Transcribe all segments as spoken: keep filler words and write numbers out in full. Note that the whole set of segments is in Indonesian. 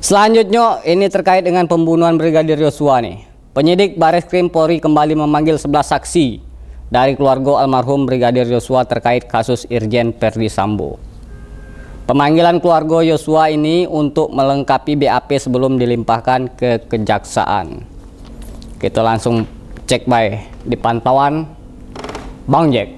Selanjutnya ini terkait dengan pembunuhan Brigadir Yosua nih. Penyidik Bareskrim Polri kembali memanggil sebelas saksi dari keluarga almarhum Brigadir Yosua terkait kasus Irjen Verdi Sambo. Pemanggilan keluarga Yosua ini untuk melengkapi B A P sebelum dilimpahkan ke kejaksaan. Kita langsung cek by di pantauan Bang Jack.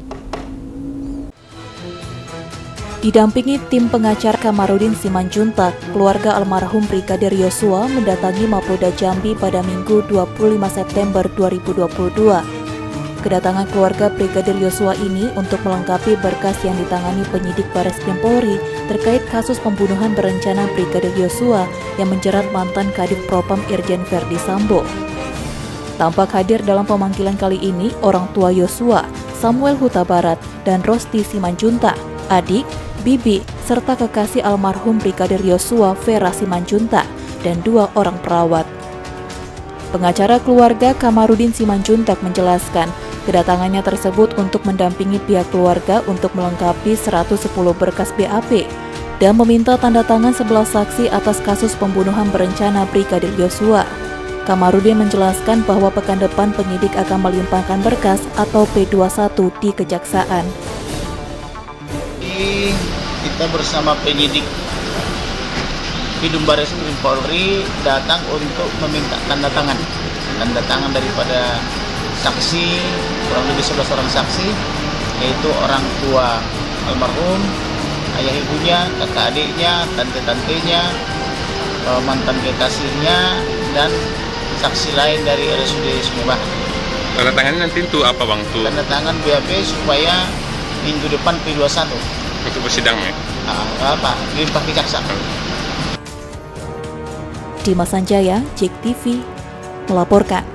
Didampingi tim pengacara Kamarudin Simanjuntak, keluarga almarhum Brigadir Yosua mendatangi Mapolda Jambi pada Minggu dua puluh lima September dua ribu dua puluh dua. Kedatangan keluarga Brigadir Yosua ini untuk melengkapi berkas yang ditangani penyidik Bareskrim Polri terkait kasus pembunuhan berencana Brigadir Yosua yang menjerat mantan Kadif Propam Irjen Verdi Sambo. Tampak hadir dalam pemanggilan kali ini orang tua Yosua, Samuel Huta Barat, dan Rosti Simanjuntak, adik, bibi, serta kekasih almarhum Brigadir Yosua, Vera Simanjuntak, dan dua orang perawat. Pengacara keluarga Kamarudin Simanjuntak menjelaskan, kedatangannya tersebut untuk mendampingi pihak keluarga untuk melengkapi seratus sepuluh berkas B A P dan meminta tanda tangan sebelas saksi atas kasus pembunuhan berencana Brigadir Yosua. Kamarudin menjelaskan bahwa pekan depan penyidik akan melimpahkan berkas atau P dua puluh satu di kejaksaan. Kita bersama penyidik Bidum Bareskrim Polri datang untuk meminta tanda tangan tanda tangan daripada saksi, kurang lebih sebelas orang saksi, yaitu orang tua almarhum, ayah ibunya, kakak adiknya, tante-tantenya, mantan kekasihnya, dan saksi lain dari R S U D Sumebah. Tanda tangannya nanti itu apa Bang? Tuh? Tanda tangan B A P supaya minggu depan P dua puluh satu. Untuk persidangan ya? Ah, apa? Limpah kejaksaan. Dimas Sanjaya, J E K T V, melaporkan.